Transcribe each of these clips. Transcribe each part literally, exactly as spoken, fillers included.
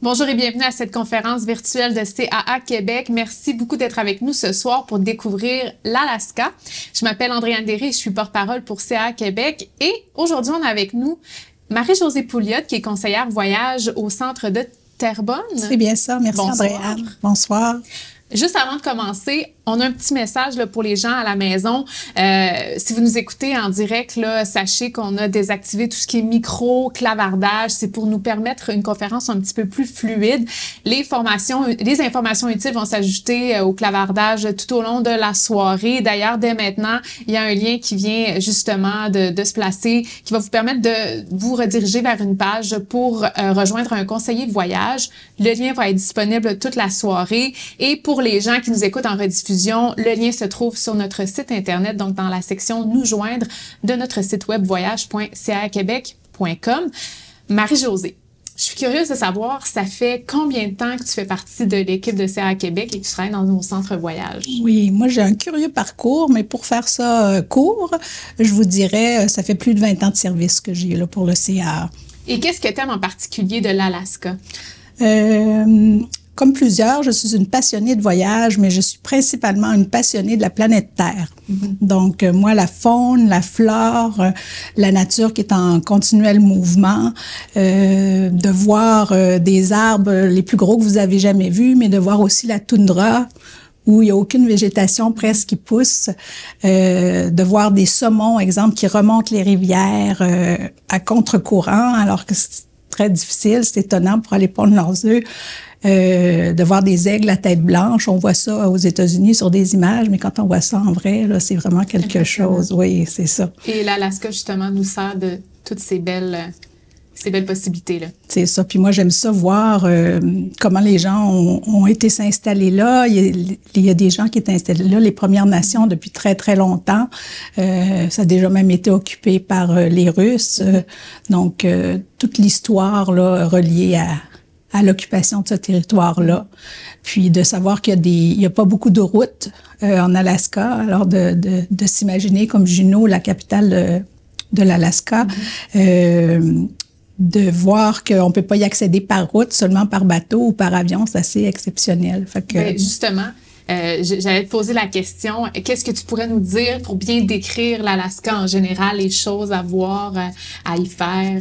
Bonjour et bienvenue à cette conférence virtuelle de C A A Québec. Merci beaucoup d'être avec nous ce soir pour découvrir l'Alaska. Je m'appelle Andréane Derry, je suis porte-parole pour C A A Québec et aujourd'hui on a avec nous Marie-Josée Pouliot qui est conseillère voyage au centre de Terrebonne. C'est bien ça, merci Andréane. Bonsoir. Juste avant de commencer, on a un petit message là, pour les gens à la maison. Euh, si vous nous écoutez en direct, là, sachez qu'on a désactivé tout ce qui est micro, clavardage. C'est pour nous permettre une conférence un petit peu plus fluide. Les formations, les informations utiles vont s'ajouter au clavardage tout au long de la soirée. D'ailleurs, dès maintenant, il y a un lien qui vient justement de, de se placer, qui va vous permettre de vous rediriger vers une page pour euh, rejoindre un conseiller de voyage. Le lien va être disponible toute la soirée. Et pour les gens qui nous écoutent en rediffusion, le lien se trouve sur notre site Internet, donc dans la section « Nous joindre » de notre site web voyage point c a québec point com. Marie-Josée, je suis curieuse de savoir, ça fait combien de temps que tu fais partie de l'équipe de C A A Québec et que tu travailles dans nos centres voyage? Oui, moi j'ai un curieux parcours, mais pour faire ça euh, court, je vous dirais, ça fait plus de vingt ans de service que j'ai là pour le C A A. Et qu'est-ce que tu aimes en particulier de l'Alaska? Euh, Comme plusieurs, je suis une passionnée de voyage, mais je suis principalement une passionnée de la planète Terre. Mm-hmm. Donc, euh, moi, la faune, la flore, euh, la nature qui est en continuel mouvement, euh, de voir euh, des arbres les plus gros que vous avez jamais vus, mais de voir aussi la toundra, où il n'y a aucune végétation presque qui pousse, euh, de voir des saumons, exemple, qui remontent les rivières euh, à contre-courant, alors que c'est très difficile, c'est étonnant pour aller pondre leurs œufs. Euh, de voir des aigles à tête blanche, on voit ça aux États-Unis sur des images, mais quand on voit ça en vrai, là, c'est vraiment quelque chose. Oui, c'est ça. Et l'Alaska, justement, nous sert de toutes ces belles, ces belles possibilités-là. C'est ça. Puis moi, j'aime ça voir euh, comment les gens ont, ont été s'installer là. Il y, a, il y a des gens qui étaient installés là, les Premières Nations, depuis très, très longtemps. Euh, ça a déjà même été occupé par euh, les Russes. Euh, donc, euh, toute l'histoire là reliée à à l'occupation de ce territoire-là, puis de savoir qu'il y a des, il y a pas beaucoup de routes euh, en Alaska, alors de, de, de s'imaginer comme Juneau, la capitale de, de l'Alaska, mm-hmm. euh, de voir qu'on peut pas y accéder par route, seulement par bateau ou par avion, c'est assez exceptionnel. Fait que, ben, justement, euh, j'allais te poser la question, qu'est-ce que tu pourrais nous dire pour bien décrire l'Alaska en général, les choses à voir, à y faire?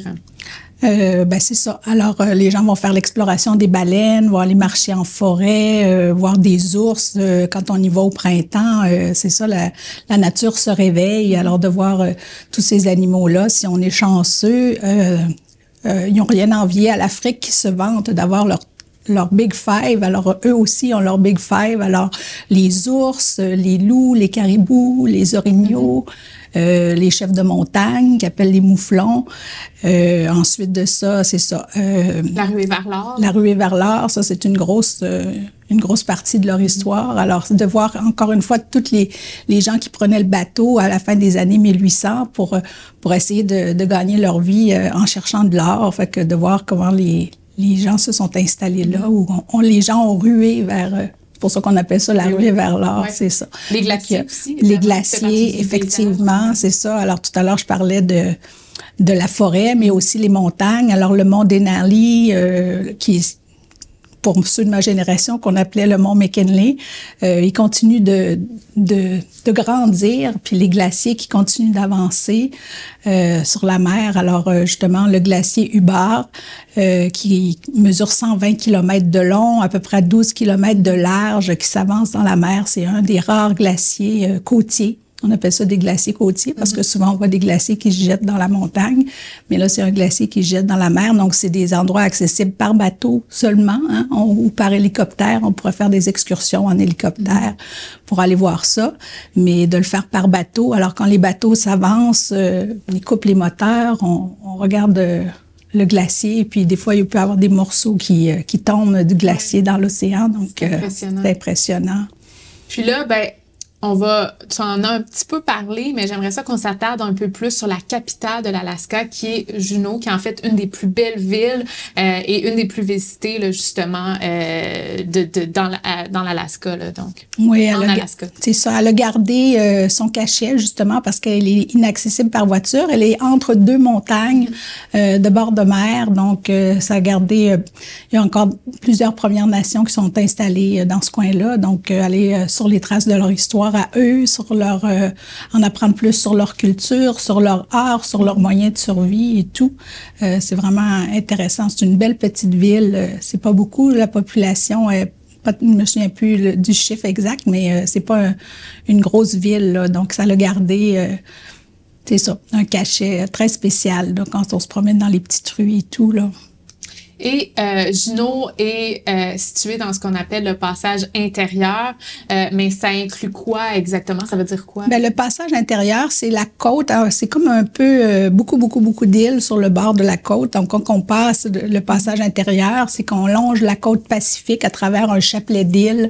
Euh, ben c'est ça. Alors, euh, les gens vont faire l'exploration des baleines, voir les marchés en forêt, euh, voir des ours. Euh, quand on y va au printemps, euh, c'est ça, la, la nature se réveille. Alors, de voir euh, tous ces animaux-là, si on est chanceux, euh, euh, ils n'ont rien à envier à l'Afrique qui se vante d'avoir leur leur Big Five. Alors, eux aussi ont leur Big Five. Alors, les ours, les loups, les caribous, les orignaux, mm-hmm. euh, les chefs de montagne, qu'ils appellent les mouflons. Euh, ensuite de ça, c'est ça. Euh, la ruée vers l'or. La ruée vers l'or, ça, c'est une grosse, euh, une grosse partie de leur histoire. Alors, de voir, encore une fois, tous les, les gens qui prenaient le bateau à la fin des années mille huit cents pour, pour essayer de, de gagner leur vie euh, en cherchant de l'or. Fait que de voir comment les Les gens se sont installés là, où on, on, les gens ont rué vers... Euh, c'est pour ça qu'on appelle ça la ruée vers l'or, ouais. C'est ça. Les glaciers Donc, aussi. Les glaciers, effectivement, c'est ça. Alors, tout à l'heure, je parlais de, de la forêt, mais aussi les montagnes. Alors, le mont Denali, euh, qui est, pour ceux de ma génération, qu'on appelait le mont McKinley, euh, il continue de, de, de grandir, puis les glaciers qui continuent d'avancer euh, sur la mer. Alors, euh, justement, le glacier Hubbard, euh, qui mesure cent vingt kilomètres de long, à peu près douze kilomètres de large, qui s'avance dans la mer. C'est un des rares glaciers euh, côtiers. On appelle ça des glaciers côtiers parce que souvent, on voit des glaciers qui se jettent dans la montagne. Mais là, c'est un glacier qui se jette dans la mer. Donc, c'est des endroits accessibles par bateau seulement, hein, on, ou par hélicoptère. On pourrait faire des excursions en hélicoptère pour aller voir ça. Mais de le faire par bateau, alors quand les bateaux s'avancent, euh, ils coupent les moteurs, on, on regarde euh, le glacier. Et puis, des fois, il peut y avoir des morceaux qui, euh, qui tombent du glacier dans l'océan. Donc, c'est impressionnant. Euh, c'est impressionnant. Puis là, ben On va, tu en as un petit peu parlé, mais j'aimerais ça qu'on s'attarde un peu plus sur la capitale de l'Alaska, qui est Juneau, qui est en fait une des plus belles villes euh, et une des plus visitées, là, justement, euh, de, de, dans, la, dans l'Alaska, là, donc. Oui, elle en a, Alaska. C'est ça. Elle a gardé euh, son cachet, justement, parce qu'elle est inaccessible par voiture. Elle est entre deux montagnes euh, de bord de mer, donc euh, ça a gardé... Euh, il y a encore plusieurs Premières Nations qui sont installées euh, dans ce coin-là, donc euh, aller euh, sur les traces de leur histoire à eux, sur leur, euh, en apprendre plus sur leur culture, sur leur art, sur leurs moyens de survie et tout. Euh, c'est vraiment intéressant. C'est une belle petite ville. Euh, c'est pas beaucoup, la population est pas, je me souviens plus le, du chiffre exact, mais euh, c'est pas un, une grosse ville, là, donc ça l'a gardé, euh, c'est ça, un cachet très spécial, là, quand on se promène dans les petites rues et tout, là. Et euh, Juneau est euh, situé dans ce qu'on appelle le passage intérieur, euh, mais ça inclut quoi exactement? Ça veut dire quoi? Bien, le passage intérieur, c'est la côte. C'est comme un peu euh, beaucoup, beaucoup, beaucoup d'îles sur le bord de la côte. Donc, quand on passe le passage intérieur, c'est qu'on longe la côte Pacifique à travers un chapelet d'îles,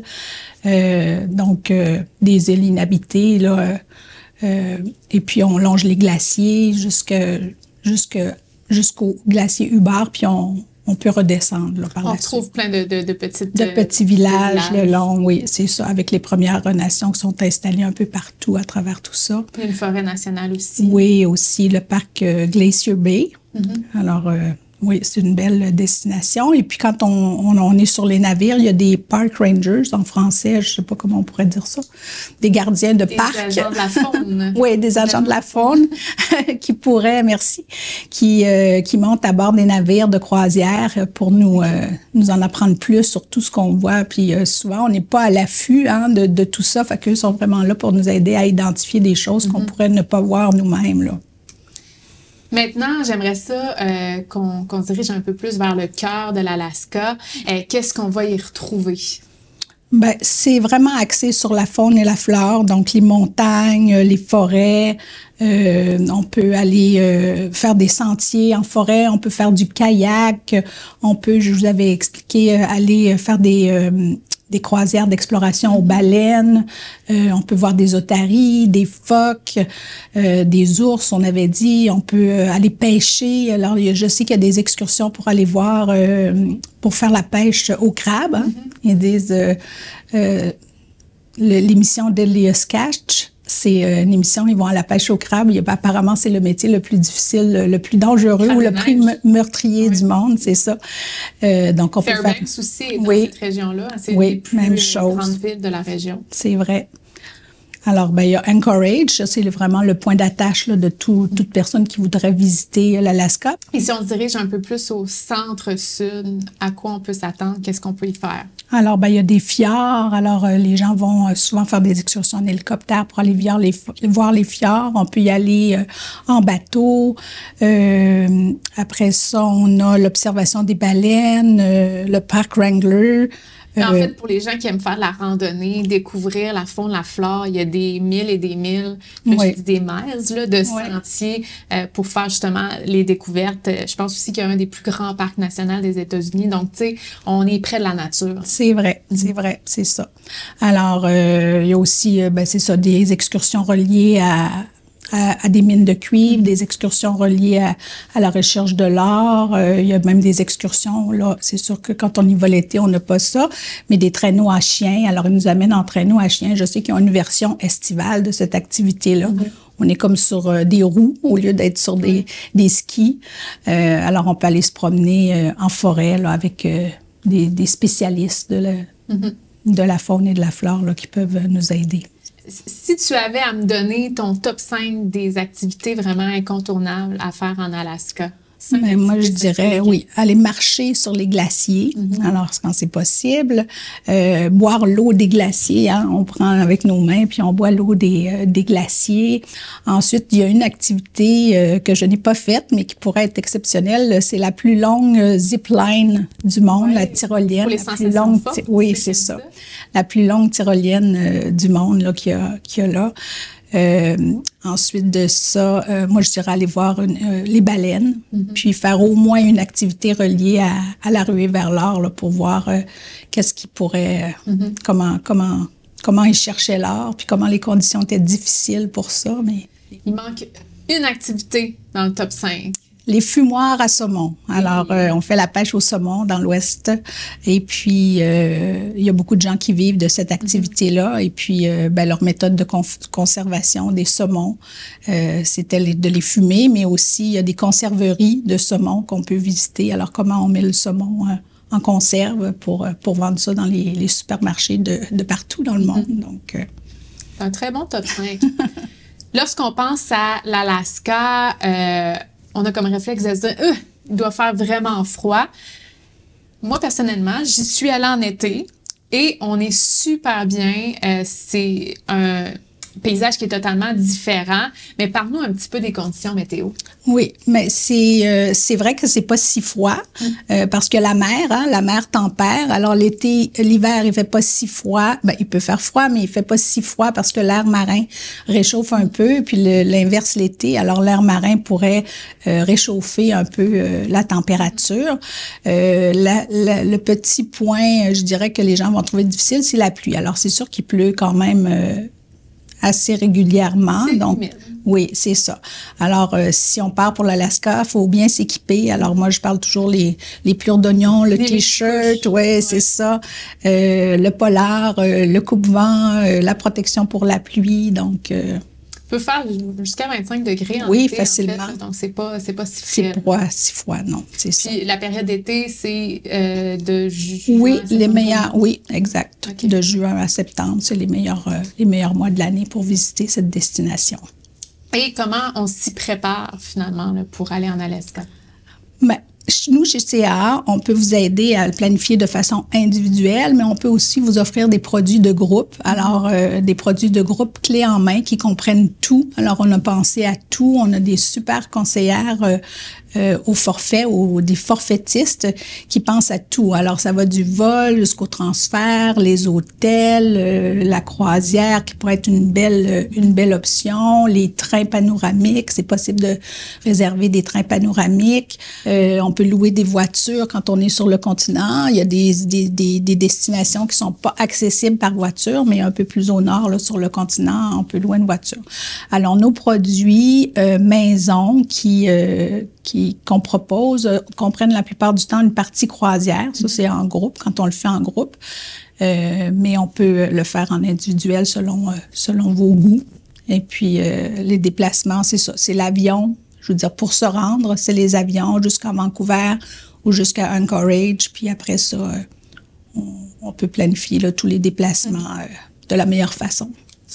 euh, donc euh, des îles inhabitées, là. Euh, et puis, on longe les glaciers jusque, jusque, jusqu'au glacier Hubbard, puis on on peut redescendre là, par on la retrouve suite. plein de, de, de petites... De petits villages le long, oui, c'est ça, avec les Premières Nations qui sont installées un peu partout à travers tout ça. Il y a une forêt nationale aussi. Oui, aussi le parc euh, Glacier Bay. Mm-hmm. Alors, euh, oui, c'est une belle destination. Et puis, quand on, on, on est sur les navires, il y a des park rangers, en français, je ne sais pas comment on pourrait dire ça, des gardiens de des parc. Des agents de la faune. Oui, des agents de la faune qui pourraient, merci, qui, euh, qui montent à bord des navires de croisière pour nous, euh, nous en apprendre plus sur tout ce qu'on voit. Puis euh, souvent, on n'est pas à l'affût hein, de, de tout ça. Fait qu'eux sont vraiment là pour nous aider à identifier des choses mm-hmm. qu'on pourrait ne pas voir nous-mêmes, là. Maintenant, j'aimerais ça euh, qu'on qu'on se dirige un peu plus vers le cœur de l'Alaska. Euh, Qu'est-ce qu'on va y retrouver? Ben, c'est vraiment axé sur la faune et la flore, donc les montagnes, les forêts. Euh, on peut aller euh, faire des sentiers en forêt, on peut faire du kayak, on peut, je vous avais expliqué, euh, aller faire des... Euh, des croisières d'exploration aux baleines, euh, on peut voir des otaries, des phoques, euh, des ours, on avait dit, on peut euh, aller pêcher. Alors, je sais qu'il y a des excursions pour aller voir, euh, pour faire la pêche au crabe. Hein. Mm-hmm. Ils disent euh, euh, l'émission d'Elias Catch. C'est une émission, ils vont à la pêche au crabe. Il y a, apparemment, c'est le métier le plus difficile, le plus dangereux ou le plus meurtrier oui. du monde, c'est ça. Euh, donc, on Fairbanks peut faire... aussi est dans oui. cette région-là. C'est oui, les plus même chose. grandes villes de la région. C'est vrai. Alors, ben, il y a Anchorage, c'est vraiment le point d'attache là, de tout, toute personne qui voudrait visiter l'Alaska. Et si on se dirige un peu plus au centre-sud, à quoi on peut s'attendre? Qu'est-ce qu'on peut y faire? Alors, ben, il y a des fjords. Alors, euh, les gens vont euh, souvent faire des excursions en hélicoptère pour aller voir les, voir les fjords. On peut y aller euh, en bateau. Euh, après ça, on a l'observation des baleines, euh, le parc Wrangler. En fait, pour les gens qui aiment faire de la randonnée, découvrir la faune, la flore, il y a des milles et des milles, oui. je dis des miles là, de oui. sentiers euh, pour faire justement les découvertes. Je pense aussi qu'il y a un des plus grands parcs nationaux des États-Unis. Donc, tu sais, on est près de la nature. C'est vrai, c'est vrai, c'est ça. Alors, euh, il y a aussi, euh, ben, c'est ça, des excursions reliées à... À, à des mines de cuivre, des excursions reliées à, à la recherche de l'or. Euh, il y a même des excursions, là, c'est sûr que quand on y va l'été, on n'a pas ça, mais des traîneaux à chiens. Alors, ils nous amènent en traîneau à chiens. Je sais qu'ils ont une version estivale de cette activité-là. Mm-hmm. On est comme sur euh, des roues au lieu d'être sur des, des skis. Euh, alors, on peut aller se promener euh, en forêt là, avec euh, des, des spécialistes de la, mm-hmm. de la faune et de la flore là, qui peuvent nous aider. Si tu avais à me donner ton top cinq des activités vraiment incontournables à faire en Alaska? Mais moi, je dirais, oui, aller marcher sur les glaciers, mm-hmm. alors quand c'est possible, euh, boire l'eau des glaciers, hein, on prend avec nos mains puis on boit l'eau des, euh, des glaciers. Ensuite, il y a une activité euh, que je n'ai pas faite, mais qui pourrait être exceptionnelle, c'est la plus longue zipline du monde, ouais. la tyrolienne. Pour les la plus longue, fortes, oui, c'est ça. ça. La plus longue tyrolienne euh, du monde là, qu'il y a, qu'il y a là. Euh, ensuite de ça, euh, moi, je dirais aller voir une, euh, les baleines, mm-hmm. puis faire au moins une activité reliée à, à la ruée vers l'or là, pour voir euh, qu'est-ce qui pourrait, euh, mm-hmm. comment, comment, comment ils cherchaient l'or, puis comment les conditions étaient difficiles pour ça. Mais il manque une activité dans le top cinq. Les fumoirs à saumon. Alors, euh, on fait la pêche au saumon dans l'Ouest. Et puis, euh, il y a beaucoup de gens qui vivent de cette activité-là. Et puis, euh, ben, leur méthode de con conservation des saumons, euh, c'était les, de les fumer, mais aussi, il y a des conserveries de saumon qu'on peut visiter. Alors, comment on met le saumon euh, en conserve pour, pour vendre ça dans les, les supermarchés de, de partout dans le monde. Mm-hmm. Donc, euh... un très bon top cinq. Lorsqu'on pense à l'Alaska, euh, on a comme réflexe de se dire euh, il doit faire vraiment froid. Moi, personnellement, j'y suis allée en été et on est super bien. Euh, c'est un paysage qui est totalement différent. Mais parle-nous un petit peu des conditions météo. Oui, mais c'est euh, c'est vrai que c'est pas si froid euh, parce que la mer, hein, la mer tempère. Alors l'été, l'hiver, il fait pas si froid. Ben, il peut faire froid, mais il fait pas si froid parce que l'air marin réchauffe un peu. Puis l'inverse l'été, alors l'air marin pourrait euh, réchauffer un peu euh, la température. Euh, la, la, le petit point, je dirais que les gens vont trouver difficile, c'est la pluie. Alors c'est sûr qu'il pleut quand même euh, assez régulièrement. Donc, humide. Oui, c'est ça. Alors, euh, si on part pour l'Alaska, il faut bien s'équiper. Alors, moi, je parle toujours les, les plures d'oignons, le T-shirt, ouais, c'est ça. Euh, le polar, euh, le coupe-vent, euh, la protection pour la pluie. Donc, euh, peut faire jusqu'à vingt-cinq degrés en oui, été, facilement. En fait, donc, c'est pas, c'est pas si froid. C'est pas si froid, non, c'est ça. Puis, la période d'été, c'est euh, de juin oui, à les meilleurs, oui, exact. Okay. De juin à septembre, c'est les meilleurs, euh, les meilleurs mois de l'année pour visiter cette destination. Et comment on s'y prépare, finalement, là, pour aller en Alaska? Ben, nous, chez C A A, on peut vous aider à le planifier de façon individuelle, mais on peut aussi vous offrir des produits de groupe. Alors, euh, des produits de groupe clés en main qui comprennent tout. Alors, on a pensé à tout. On a des super conseillères euh, euh, au forfait ou des forfaitistes qui pensent à tout. Alors, ça va du vol jusqu'au transfert, les hôtels, euh, la croisière qui pourrait être une belle, une belle option, les trains panoramiques. C'est possible de réserver des trains panoramiques. Euh, on peut louer des voitures quand on est sur le continent. Il y a des, des, des, des destinations qui sont pas accessibles par voiture, mais un peu plus au nord, là, sur le continent, on peut louer une voiture. Alors, nos produits euh, maison qui, euh, qui qu'on propose euh, comprennent la plupart du temps une partie croisière. Ça, c'est en groupe, quand on le fait en groupe. Euh, mais on peut le faire en individuel selon, euh, selon vos goûts. Et puis, euh, les déplacements, c'est ça. C'est l'avion. Je veux dire, pour se rendre, c'est les avions jusqu'à Vancouver ou jusqu'à Anchorage. Puis après ça, euh, on, on peut planifier là, tous les déplacements euh, de la meilleure façon.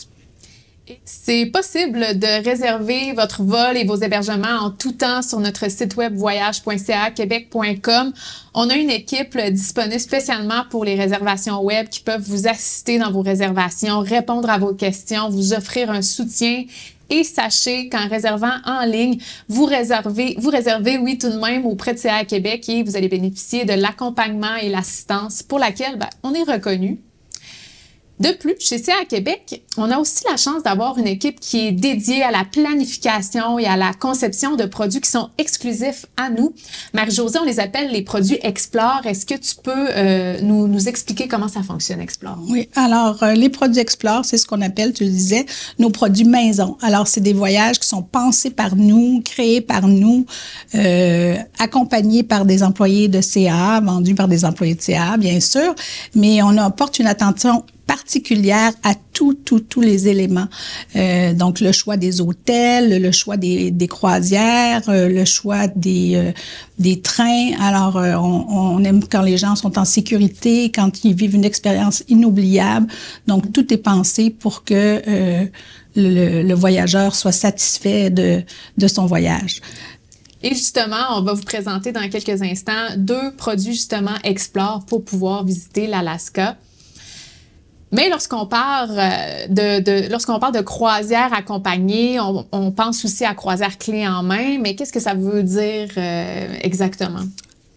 C'est possible de réserver votre vol et vos hébergements en tout temps sur notre site web voyage point c a québec point com. On a une équipe disponible spécialement pour les réservations web qui peuvent vous assister dans vos réservations, répondre à vos questions, vous offrir un soutien. Et sachez qu'en réservant en ligne, vous réservez, vous réservez, oui, tout de même auprès de C A A Québec et vous allez bénéficier de l'accompagnement et l'assistance pour laquelle ben, on est reconnu. De plus, chez C A A Québec, on a aussi la chance d'avoir une équipe qui est dédiée à la planification et à la conception de produits qui sont exclusifs à nous. Marie-Josée, on les appelle les produits Explore. Est-ce que tu peux euh, nous, nous expliquer comment ça fonctionne, Explore? Oui, alors euh, les produits Explore, c'est ce qu'on appelle, tu le disais, nos produits maison. Alors, c'est des voyages qui sont pensés par nous, créés par nous, euh, accompagnés par des employés de C A A, vendus par des employés de C A A, bien sûr, mais on apporte une attention particulière à tous, tous, tous les éléments. Euh, donc, le choix des hôtels, le choix des, des croisières, euh, le choix des, euh, des trains. Alors, euh, on, on aime quand les gens sont en sécurité, quand ils vivent une expérience inoubliable. Donc, tout est pensé pour que euh, le, le voyageur soit satisfait de, de son voyage. Et justement, on va vous présenter dans quelques instants deux produits justement Explore pour pouvoir visiter l'Alaska. Mais lorsqu'on parle de, de lorsqu'on parle de croisière accompagnée, on, on pense aussi à croisière clé en main. Mais qu'est-ce que ça veut dire euh, exactement?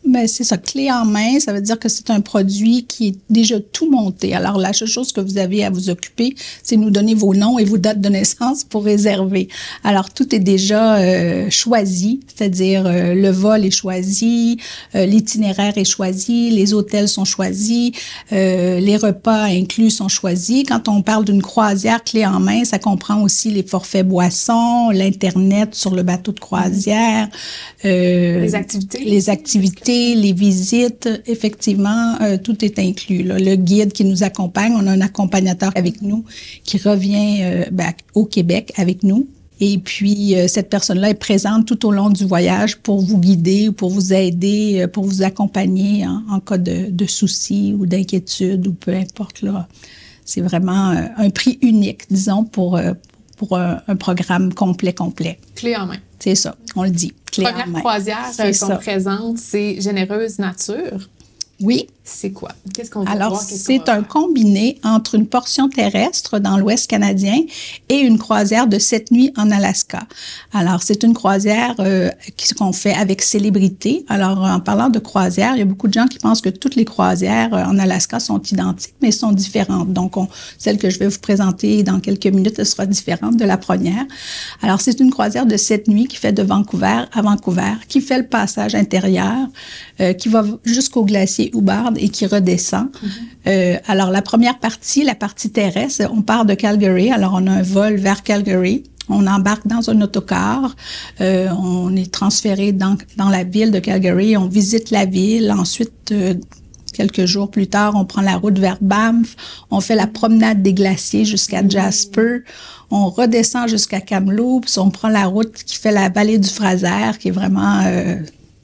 Mais c'est ça, clé en main, ça veut dire que c'est un produit qui est déjà tout monté. Alors, la seule chose que vous avez à vous occuper, c'est nous donner vos noms et vos dates de naissance pour réserver. Alors, tout est déjà euh, choisi, c'est-à-dire euh, le vol est choisi, euh, l'itinéraire est choisi, les hôtels sont choisis, euh, les repas inclus sont choisis. Quand on parle d'une croisière clé en main, ça comprend aussi les forfaits boissons, l'Internet sur le bateau de croisière, euh, les activités. Les activités. Les visites, effectivement, euh, tout est inclus. Là. Le guide qui nous accompagne, on a un accompagnateur avec nous qui revient euh, ben, au Québec avec nous. Et puis, euh, cette personne-là est présente tout au long du voyage pour vous guider, pour vous aider, euh, pour vous accompagner en, en cas de, de soucis ou d'inquiétude ou peu importe. Là. C'est vraiment euh, un prix unique, disons, pour, euh, pour un, un programme complet, complet. Clé en main. C'est ça, on le dit. Clé Première en main. croisière qu'on présente, c'est Généreuse Nature. Oui. C'est quoi? Qu'est-ce qu'on va Alors, voir? c'est un combiné entre une portion terrestre dans l'Ouest canadien et une croisière de sept nuits en Alaska. Alors, c'est une croisière euh, qu'on fait avec Célébrité. Alors, en parlant de croisière, il y a beaucoup de gens qui pensent que toutes les croisières euh, en Alaska sont identiques, mais sont différentes. Donc, on, celle que je vais vous présenter dans quelques minutes, elle sera différente de la première. Alors, c'est une croisière de sept nuits qui fait de Vancouver à Vancouver, qui fait le passage intérieur, euh, qui va jusqu'au glacier Hubbard et qui redescend. Mm-hmm. Euh, alors, la première partie, la partie terrestre, on part de Calgary. Alors, on a un vol vers Calgary. On embarque dans un autocar. Euh, on est transféré dans, dans la ville de Calgary. On visite la ville. Ensuite, euh, quelques jours plus tard, on prend la route vers Banff. On fait la promenade des glaciers jusqu'à Jasper. On redescend jusqu'à Kamloops. On prend la route qui fait la vallée du Fraser, qui est vraiment... Euh,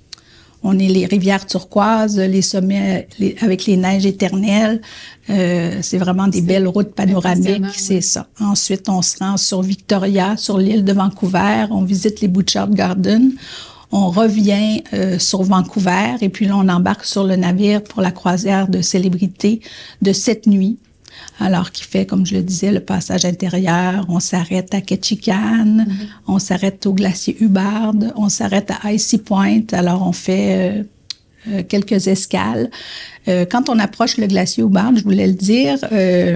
On est les rivières turquoises, les sommets les, avec les neiges éternelles. Euh, c'est vraiment des belles routes panoramiques, c'est oui. ça. Ensuite, on se rend sur Victoria, sur l'île de Vancouver. On visite les Butchart Gardens. On revient euh, sur Vancouver et puis là, on embarque sur le navire pour la croisière de Célébrité de sept nuits. Alors, qui fait, comme je le disais, le passage intérieur. On s'arrête à Ketchikan, mm-hmm. on s'arrête au glacier Hubbard, on s'arrête à Icy Point. Alors, on fait euh, euh, quelques escales. Euh, quand on approche le glacier Hubbard, je voulais le dire, euh,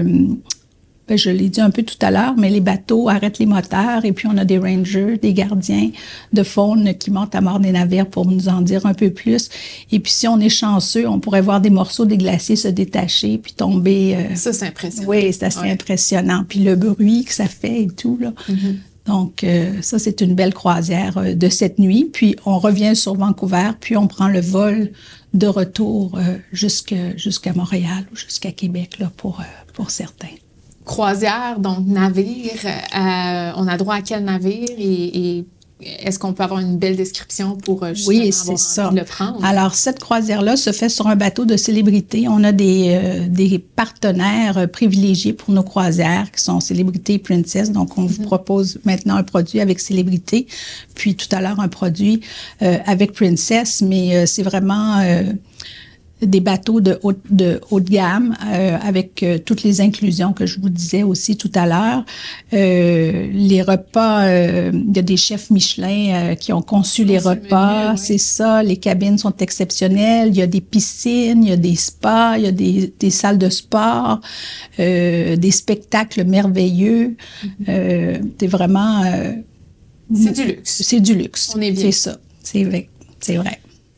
ben, je l'ai dit un peu tout à l'heure, mais les bateaux arrêtent les moteurs et puis on a des rangers, des gardiens de faune qui montent à bord des navires pour nous en dire un peu plus. Et puis si on est chanceux, on pourrait voir des morceaux des glaciers se détacher puis tomber. Euh, ça, c'est impressionnant. Oui, c'est assez ouais. impressionnant. Puis le bruit que ça fait et tout, là. Mm-hmm. Donc, euh, ça, c'est une belle croisière euh, de cette nuit. Puis on revient sur Vancouver, puis on prend le vol de retour euh, jusque, jusqu'à Montréal ou jusqu'à Québec, là, pour, euh, pour certains. Croisière, donc navire, euh, on a droit à quel navire et, et est-ce qu'on peut avoir une belle description pour justement oui, avoir ça. envie de le prendre? Alors, cette croisière-là se fait sur un bateau de Célébrité. On a des, euh, des partenaires euh, privilégiés pour nos croisières qui sont Célébrité et Princess. Donc, on mm-hmm. vous propose maintenant un produit avec Célébrité, puis tout à l'heure un produit euh, avec Princess, mais euh, c'est vraiment... Euh, des bateaux de haute, de haute gamme euh, avec euh, toutes les inclusions que je vous disais aussi tout à l'heure. Euh, les repas, euh, il y a des chefs Michelin euh, qui ont conçu les repas, menu, c'est ouais. ça. Les cabines sont exceptionnelles. Il y a des piscines, il y a des spas, il y a des, des salles de sport, euh, des spectacles merveilleux. Mm-hmm. Euh, c'est vraiment... Euh, c'est du luxe. C'est du luxe. On est bien. C'est ça. C'est vrai. C'est vrai.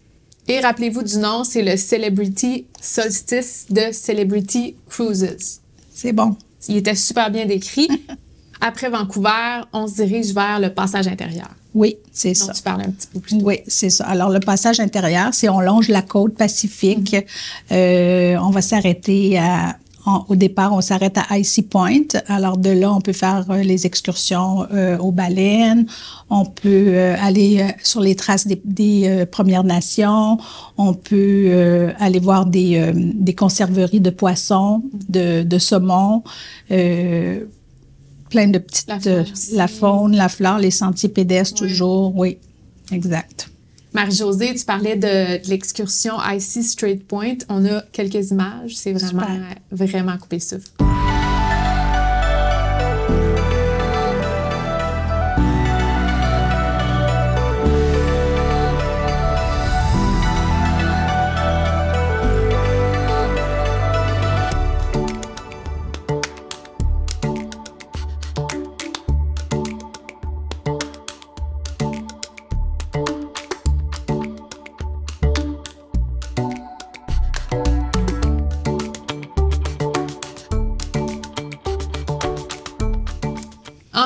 Et rappelez-vous du nom, c'est le Celebrity Solstice de Celebrity Cruises. C'est bon. Il était super bien décrit. Après Vancouver, on se dirige vers le passage intérieur. Oui, c'est Donc, ça. tu parles un petit peu plus tôt. Oui, c'est ça. Alors, le passage intérieur, c'est on longe la côte Pacifique. Mm-hmm. Euh, on va s'arrêter à... En, au départ, on s'arrête à Icy Point. Alors, de là, on peut faire euh, les excursions euh, aux baleines. On peut euh, aller euh, sur les traces des, des euh, Premières Nations. On peut euh, aller voir des, euh, des conserveries de poissons, de, de saumon, euh, plein de petites... La faune, euh, la, faune la flore, les sentiers pédestres, oui. toujours. Oui, exact. Marie-Josée, tu parlais de, de l'excursion Icy Strait Point. On a quelques images. C'est vraiment, Super. vraiment coupé souffle.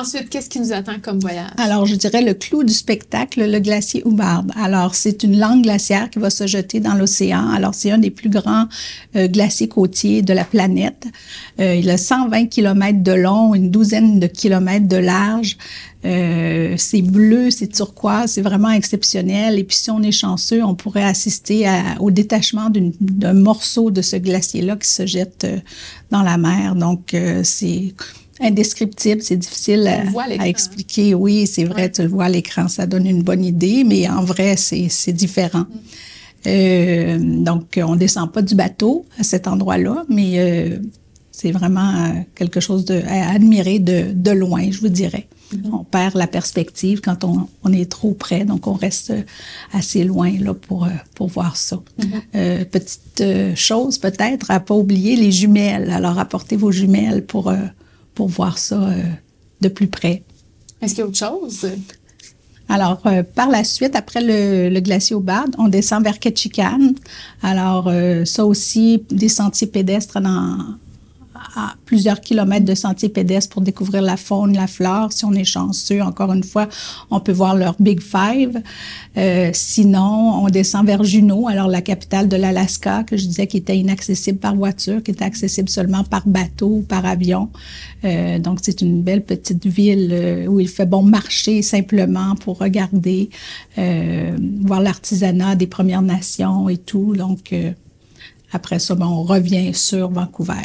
Ensuite, qu'est-ce qui nous attend comme voyage? Alors, je dirais le clou du spectacle, le glacier Hubbard. Alors, c'est une langue glaciaire qui va se jeter dans l'océan. Alors, c'est un des plus grands euh, glaciers côtiers de la planète. Euh, il a cent vingt kilomètres de long, une douzaine de kilomètres de large. Euh, c'est bleu, c'est turquoise, c'est vraiment exceptionnel. Et puis, si on est chanceux, on pourrait assister à, au détachement d'une, d'un morceau de ce glacier-là qui se jette euh, dans la mer. Donc, euh, c'est indescriptible, c'est difficile à, à expliquer. Oui, c'est vrai, ouais. Tu le vois à l'écran, ça donne une bonne idée, mais en vrai, c'est, c'est différent. Mm. Euh, donc, on descend pas du bateau à cet endroit-là, mais euh, c'est vraiment euh, quelque chose de, à admirer de, de loin, je vous dirais. Mm-hmm. On perd la perspective quand on, on est trop près, donc on reste assez loin là, pour, pour voir ça. Mm-hmm. Euh, petite euh, chose peut-être à pas oublier, les jumelles. Alors, apportez vos jumelles pour, euh, pour voir ça euh, de plus près. Est-ce qu'il y a autre chose? Alors, euh, par la suite, après le, le glacier Hubbard, on descend vers Ketchikan. Alors, euh, ça aussi, des sentiers pédestres dans... à plusieurs kilomètres de sentiers pédestres pour découvrir la faune, la flore. Si on est chanceux, encore une fois, on peut voir leur Big Five. Euh, sinon, on descend vers Juneau, alors la capitale de l'Alaska, que je disais qui était inaccessible par voiture, qui était accessible seulement par bateau ou par avion. Euh, donc, c'est une belle petite ville euh, où il fait bon marcher simplement pour regarder, euh, voir l'artisanat des Premières Nations et tout. Donc, euh, après ça, ben, on revient sur Vancouver.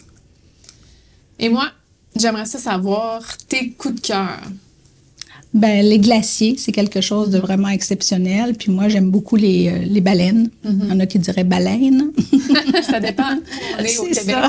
Et moi, j'aimerais ça savoir tes coups de cœur. Ben, les glaciers, c'est quelque chose de vraiment exceptionnel. Puis moi, j'aime beaucoup les, euh, les baleines. Mm-hmm. Il y en a qui diraient baleines. Ça dépend. On est, c'est au Québec. Ça.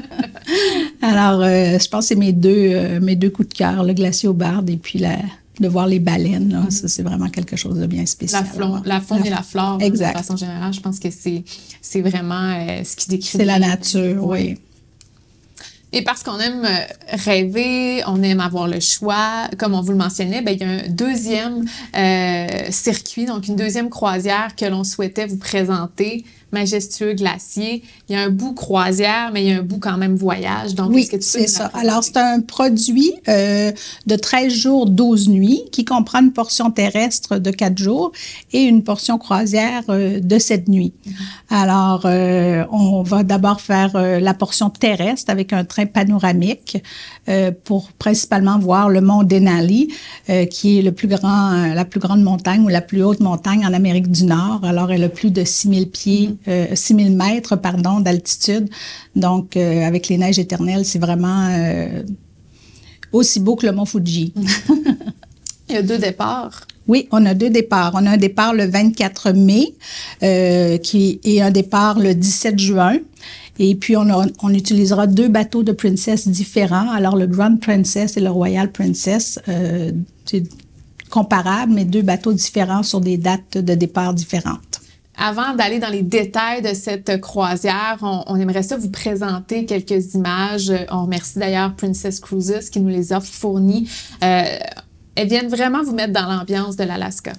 Alors, euh, je pense que c'est mes deux, euh, mes deux coups de cœur, le glacier Hubbard et puis la, de voir les baleines. Là, mm-hmm. Ça, c'est vraiment quelque chose de bien spécial. La, flon, la faune la, et la flore, exact. De façon générale, je pense que c'est, c'est vraiment euh, ce qui décrit. C'est la nature, oui. oui. Et parce qu'on aime rêver, on aime avoir le choix, comme on vous le mentionnait, bien, il y a un deuxième euh, circuit, donc une deuxième croisière que l'on souhaitait vous présenter, Majestueux Glacier. Il y a un bout croisière, mais il y a un bout quand même voyage. Donc, oui, est-ce que tu c'est ça. Alors, c'est un produit euh, de treize jours, douze nuits, qui comprend une portion terrestre de quatre jours et une portion croisière euh, de sept nuits. Mm-hmm. Alors, euh, on va d'abord faire euh, la portion terrestre avec un train panoramique euh, pour principalement voir le mont Denali, euh, qui est le plus grand, euh, la plus grande montagne ou la plus haute montagne en Amérique du Nord. Alors, elle a plus de six mille pieds. Mm-hmm. Euh, six mille mètres, pardon, d'altitude. Donc, euh, avec les neiges éternelles, c'est vraiment euh, aussi beau que le mont Fuji. Il y a deux départs. Oui, on a deux départs. On a un départ le vingt-quatre mai euh, qui, et un départ le dix-sept juin. Et puis, on, a, on utilisera deux bateaux de Princess différents. Alors, le Grand Princess et le Royal Princess, euh, c'est comparable, mais deux bateaux différents sur des dates de départ différentes. Avant d'aller dans les détails de cette croisière, on, on aimerait ça vous présenter quelques images. On remercie d'ailleurs Princess Cruises qui nous les a fournies. Euh, elles viennent vraiment vous mettre dans l'ambiance de l'Alaska.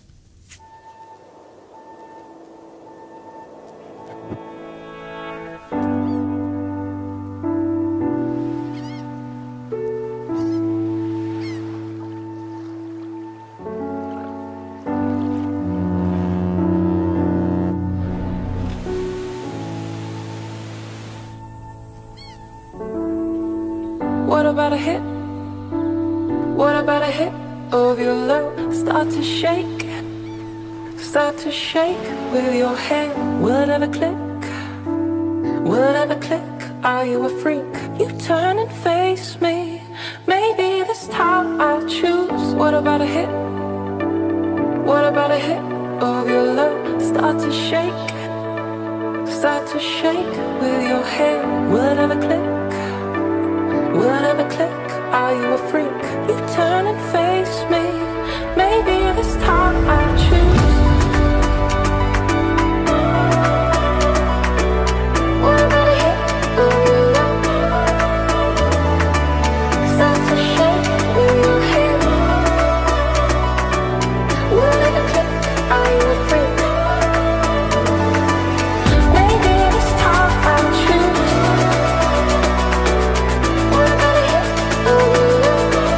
What about a hit? What about a hit of your love? Start to shake, start to shake with your hand. Will it ever click? Will it ever click? Are you a freak? You turn and face me. Maybe this time I'll choose. What about a hit? What about a hit of your love? Start to shake, start to shake with your hand. Will it ever click? Will it ever click? Are you a freak? You turn and face me. Maybe this time I'll choose. What about a hit of your love? Start to shake with your hand. Will it ever click? Are you a freak? Maybe this time I'll choose. What about a hit of your love?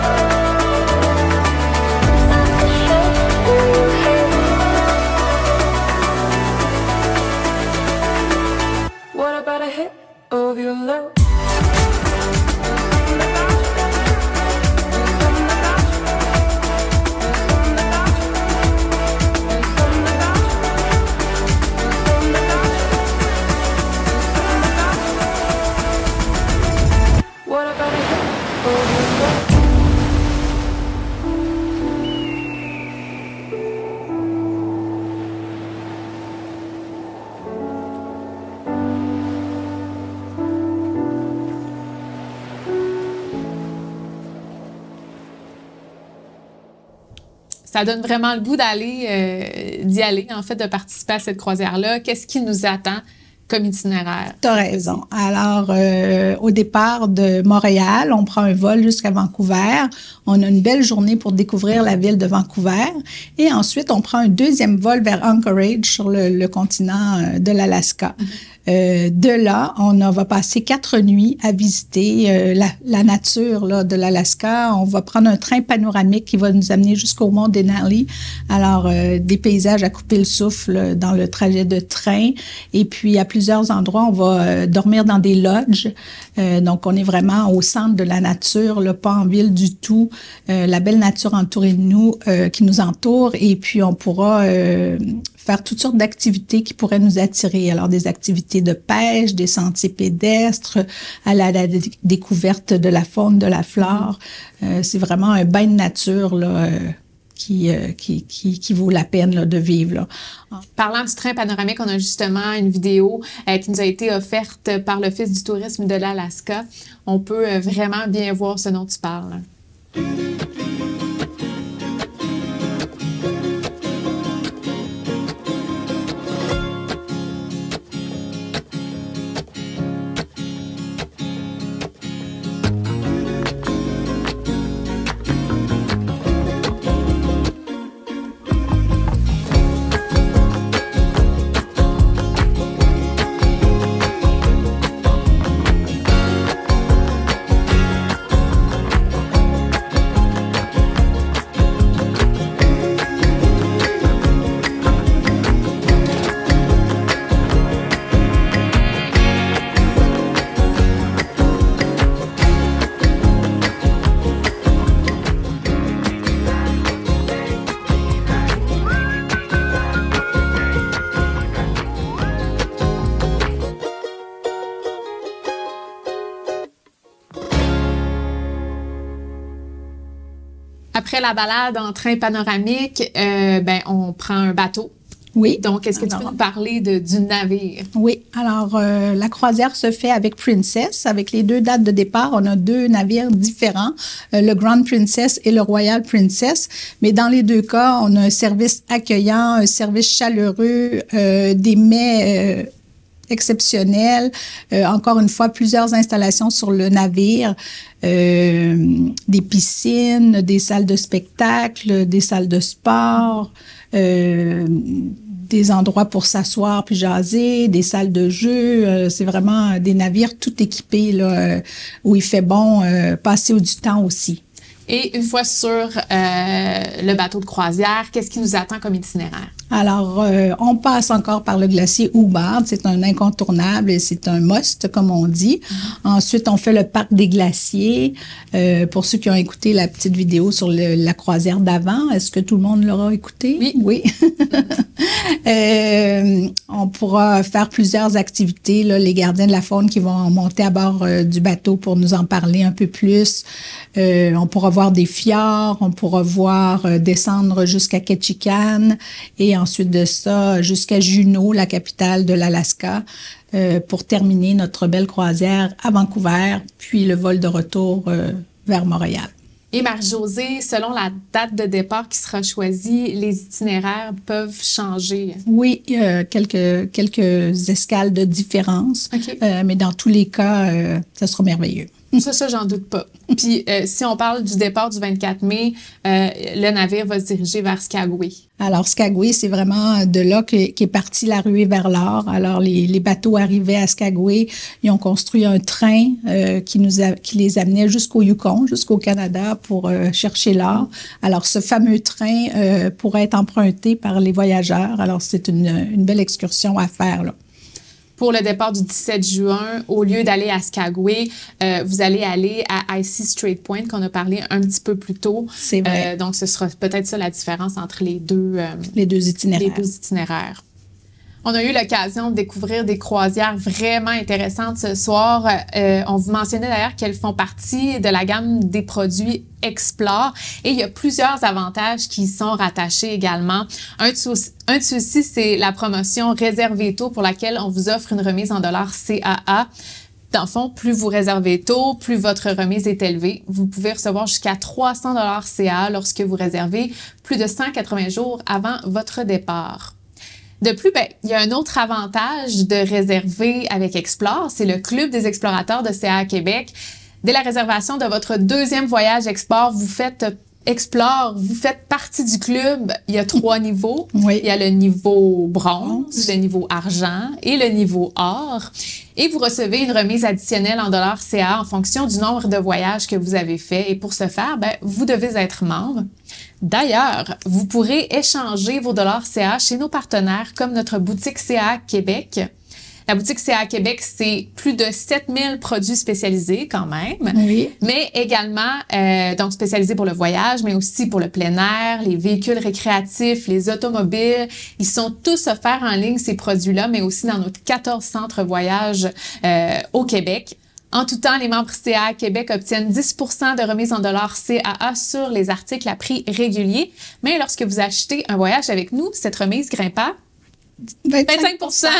about a hit of your love? What about a hit of your love? Ça donne vraiment le goût d'aller, euh, d'y aller, en fait, de participer à cette croisière-là. Qu'est-ce qui nous attend comme itinéraire? Tu as raison. Alors, euh, au départ de Montréal, on prend un vol jusqu'à Vancouver. On a une belle journée pour découvrir la ville de Vancouver. Et ensuite, on prend un deuxième vol vers Anchorage sur le, le continent de l'Alaska. Mm-hmm. Euh, de là, on va passer quatre nuits à visiter euh, la, la nature là, de l'Alaska. On va prendre un train panoramique qui va nous amener jusqu'au mont Denali. Alors, euh, des paysages à couper le souffle dans le trajet de train. Et puis, à plusieurs endroits, on va euh, dormir dans des lodges. Euh, donc, on est vraiment au centre de la nature, là, pas en ville du tout. Euh, la belle nature entourée de nous, euh, qui nous entoure. Et puis, on pourra euh, faire toutes sortes d'activités qui pourraient nous attirer. Alors, des activités de pêche, des sentiers pédestres, à la, la d- découverte de la faune, de la flore. Euh, c'est vraiment un bain de nature, là, euh, qui, euh, qui, qui, qui vaut la peine là, de vivre. Là. Parlant du train panoramique, on a justement une vidéo euh, qui nous a été offerte par l'Office du tourisme de l'Alaska. On peut euh, vraiment bien voir ce dont tu parles. Après la balade en train panoramique, euh, ben, on prend un bateau. Oui. Donc, est-ce que alors, tu peux nous parler de, du navire? Oui. Alors, euh, la croisière se fait avec Princess. Avec les deux dates de départ, on a deux navires différents, euh, le Grand Princess et le Royal Princess. Mais dans les deux cas, on a un service accueillant, un service chaleureux, euh, des mets... Euh, exceptionnel. Euh, encore une fois, plusieurs installations sur le navire, euh, des piscines, des salles de spectacle, des salles de sport, euh, des endroits pour s'asseoir puis jaser, des salles de jeu. Euh, c'est vraiment des navires tout équipés là, euh, où il fait bon euh, passer du temps aussi. Et une fois sur euh, le bateau de croisière, qu'est-ce qui nous attend comme itinéraire? Alors, euh, on passe encore par le glacier Hubbard. C'est un incontournable et c'est un must, comme on dit. Mm-hmm. Ensuite, on fait le parc des glaciers. Euh, pour ceux qui ont écouté la petite vidéo sur le, la croisière d'avant, est-ce que tout le monde l'aura écouté? Oui. Oui. euh, on pourra faire plusieurs activités. Là, les gardiens de la faune qui vont monter à bord euh, du bateau pour nous en parler un peu plus. Euh, on pourra voir des fjords, on pourra voir euh, descendre jusqu'à Ketchikan et ensuite de ça jusqu'à Juneau, la capitale de l'Alaska, euh, pour terminer notre belle croisière à Vancouver, puis le vol de retour euh, vers Montréal. Et Marie-Josée, selon la date de départ qui sera choisie, les itinéraires peuvent changer. Oui, euh, quelques, quelques escales de différence, okay. euh, mais dans tous les cas, euh, ça sera merveilleux. Ça, ça, j'en doute pas. Puis, euh, si on parle du départ du vingt-quatre mai, euh, le navire va se diriger vers Skagway. Alors, Skagway, c'est vraiment de là qu'est qu partie la ruée vers l'or. Alors, les, les bateaux arrivaient à Skagway. Ils ont construit un train euh, qui, nous a, qui les amenait jusqu'au Yukon, jusqu'au Canada pour euh, chercher l'or. Alors, ce fameux train euh, pourrait être emprunté par les voyageurs. Alors, c'est une, une belle excursion à faire, là. Pour le départ du dix-sept juin, au lieu d'aller à Skagway, euh, vous allez aller à Icy Strait Point, qu'on a parlé un petit peu plus tôt. C'est vrai. Euh, donc, ce sera peut-être ça la différence entre les deux, euh, les deux itinéraires. Les deux itinéraires. On a eu l'occasion de découvrir des croisières vraiment intéressantes ce soir. Euh, on vous mentionnait d'ailleurs qu'elles font partie de la gamme des produits Explore et il y a plusieurs avantages qui y sont rattachés également. Un de ceux-ci, c'est la promotion Réservez tôt pour laquelle on vous offre une remise en dollars C A A. Dans le fond, plus vous réservez tôt, plus votre remise est élevée. Vous pouvez recevoir jusqu'à trois cents dollars C A A lorsque vous réservez plus de cent quatre-vingts jours avant votre départ. De plus, ben, il y a un autre avantage de réserver avec Explore, c'est le Club des explorateurs de C A A Québec. Dès la réservation de votre deuxième voyage Explore, vous faites Explore, vous faites partie du club. Il y a trois niveaux. Oui. Il y a le niveau bronze, le niveau argent et le niveau or. Et vous recevez une remise additionnelle en dollars C A A en fonction du nombre de voyages que vous avez fait. Et pour ce faire, ben, vous devez être membre. D'ailleurs, vous pourrez échanger vos dollars C A A chez nos partenaires comme notre boutique C A A Québec. La boutique C A A Québec, c'est plus de sept mille produits spécialisés quand même, oui. mais également euh, donc spécialisés pour le voyage, mais aussi pour le plein air, les véhicules récréatifs, les automobiles. Ils sont tous offerts en ligne, ces produits-là, mais aussi dans nos quatorze centres voyage euh, au Québec. En tout temps, les membres C A A Québec obtiennent dix pour cent de remise en dollars C A A sur les articles à prix régulier. Mais lorsque vous achetez un voyage avec nous, cette remise grimpe à vingt-cinq pour cent.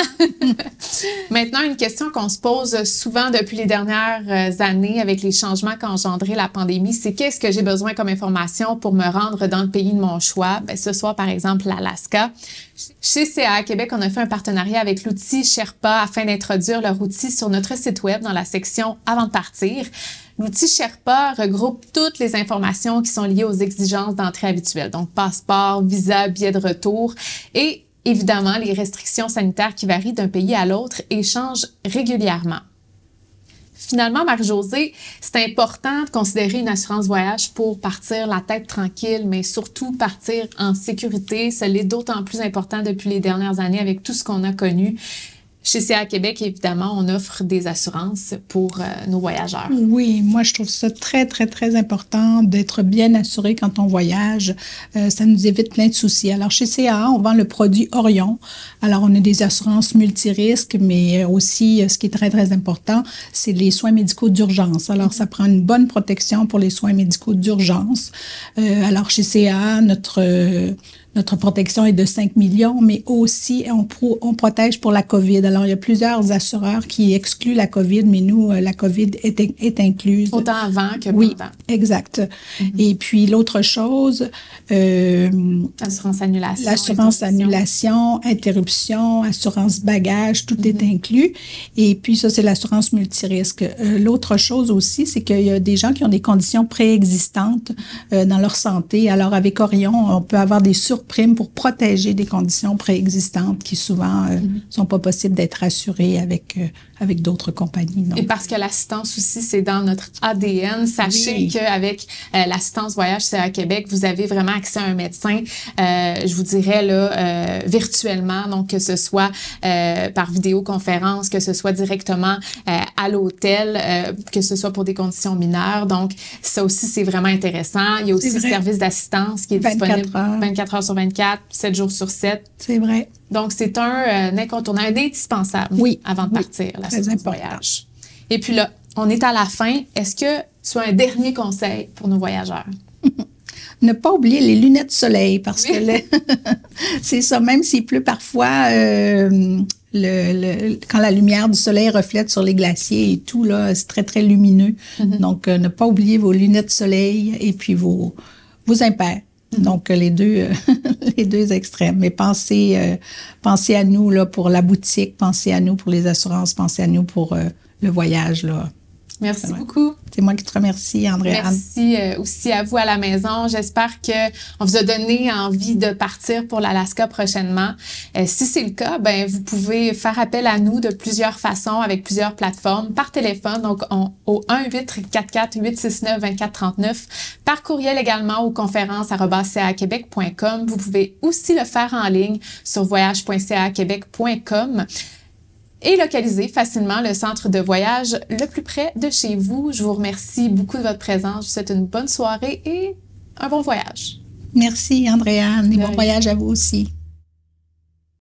Maintenant, une question qu'on se pose souvent depuis les dernières années avec les changements qu'a engendré la pandémie, c'est qu'est-ce que j'ai besoin comme information pour me rendre dans le pays de mon choix? Ben, ce soir, par exemple, l'Alaska. Chez C A A Québec, on a fait un partenariat avec l'outil Sherpa afin d'introduire leur outil sur notre site web dans la section « Avant de partir ». L'outil Sherpa regroupe toutes les informations qui sont liées aux exigences d'entrée habituelles, donc passeport, visa, billet de retour et évidemment, les restrictions sanitaires qui varient d'un pays à l'autre et changent régulièrement. Finalement, Marie-Josée, c'est important de considérer une assurance voyage pour partir la tête tranquille, mais surtout partir en sécurité. Ça l'est d'autant plus important depuis les dernières années avec tout ce qu'on a connu. Chez C A A Québec, évidemment, on offre des assurances pour euh, nos voyageurs. Oui, moi, je trouve ça très, très, très important d'être bien assuré quand on voyage. Euh, ça nous évite plein de soucis. Alors, chez C A A, on vend le produit Orion. Alors, on a des assurances multirisques, mais aussi, ce qui est très, très important, c'est les soins médicaux d'urgence. Alors, ça prend une bonne protection pour les soins médicaux d'urgence. Euh, alors, chez C A A, notre... Euh, Notre protection est de cinq millions, mais aussi on, pro, on protège pour la COVID. Alors, il y a plusieurs assureurs qui excluent la COVID, mais nous, la COVID est, est incluse. Autant avant que oui, pendant. Exact. Mm-hmm. Et puis, l'autre chose... Euh, assurance annulation. L'assurance annulation, interruption, assurance bagage, tout mm-hmm. est inclus. Et puis, ça, c'est l'assurance multirisque. Euh, l'autre chose aussi, c'est qu'il y a des gens qui ont des conditions préexistantes euh, dans leur santé. Alors, avec Orion, on peut avoir des sur primes pour protéger des conditions préexistantes qui souvent euh, mm-hmm. sont pas possibles d'être assurées avec euh, avec d'autres compagnies. Donc. Et parce que l'assistance aussi, c'est dans notre A D N. Sachez oui. qu'avec euh, l'assistance voyage C A A Québec, vous avez vraiment accès à un médecin, euh, je vous dirais là, euh, virtuellement, donc que ce soit euh, par vidéoconférence, que ce soit directement euh, à l'hôtel, euh, que ce soit pour des conditions mineures. Donc, ça aussi, c'est vraiment intéressant. Il y a aussi le service d'assistance qui est disponible heures. vingt-quatre heures sur vingt-quatre, sept jours sur sept. C'est vrai. Donc, c'est un euh, incontournable, un indispensable oui. avant de oui. partir, la voyage. Et puis là, on est à la fin. Est-ce que tu as un dernier conseil pour nos voyageurs? Ne pas oublier les lunettes de soleil, parce oui. que le c'est ça, même s'il pleut parfois, euh, le, le, quand la lumière du soleil reflète sur les glaciers et tout, là, c'est très, très lumineux. Mm-hmm. Donc, euh, ne pas oublier vos lunettes de soleil et puis vos, vos impairs. Mm-hmm. Donc, les deux, les deux extrêmes. Mais pensez, euh, pensez à nous là, pour la boutique, pensez à nous pour les assurances, pensez à nous pour euh, le voyage, là. Merci ouais. beaucoup. C'est moi qui te remercie, Andréane. Merci euh, aussi à vous à la maison. J'espère qu'on vous a donné envie de partir pour l'Alaska prochainement. Euh, si c'est le cas, ben vous pouvez faire appel à nous de plusieurs façons avec plusieurs plateformes, par téléphone, donc on, au un huit quatre quatre huit six neuf deux quatre trois neuf, par courriel également au conférence arobase c a a québec point com. Vous pouvez aussi le faire en ligne sur voyage point c a a québec point com. et localiser facilement le centre de voyage le plus près de chez vous. Je vous remercie beaucoup de votre présence. Je vous souhaite une bonne soirée et un bon voyage. Merci, Andréane, et bon voyage à vous aussi.